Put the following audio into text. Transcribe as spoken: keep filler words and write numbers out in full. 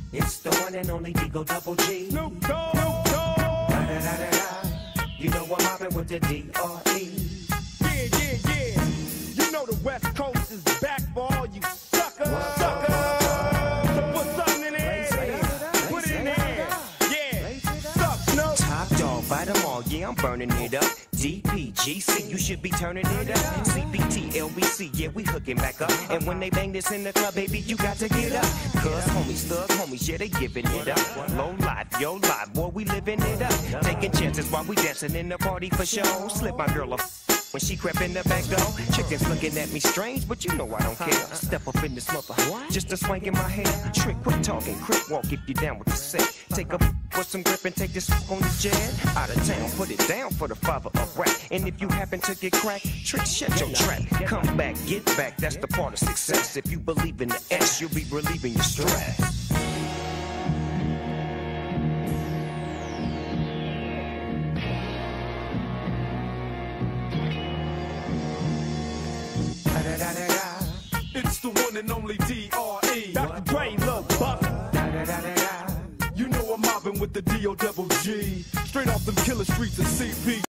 It's the one and only Digo Double G. Snoop Dogg. Snoop Dogg. Da, da, da, da, da. You know I'm mobbing with the D R E. Yeah, yeah, yeah. You know the West Coast is back for all you suckers. Suckers. So put something in there. Put it in there. Yeah. Suck, Snoop. Top dog, fight them all, yeah, I'm burning it up. D P G C, you should be turning it up. C B T, L B C, yeah, we hooking back up. And when they bang this in the club, baby, you got to get up. Cuz homies, thug homies, yeah, they giving it up. Low life, yo life, boy, we living it up. Taking chances while we dancing in the party for show. Slip my girl a when she crept in the back door. Chickens looking at me strange, but you know I don't care. Step up in this mother, just a swank in my hair. Trick, quit talking, crip walk if you down with the set. Take a with some grip and take this on the jet. Out of town, put it down for the father of rap. And if you happen to get cracked, trick, shut your trap. Come back, get back, that's the part of success. If you believe in the S, you'll be relieving your stress. It's the one and only D R E. Doctor Dre, Lil Buck. You know I'm mobbing with the D O double G. Straight off them killer streets of C P.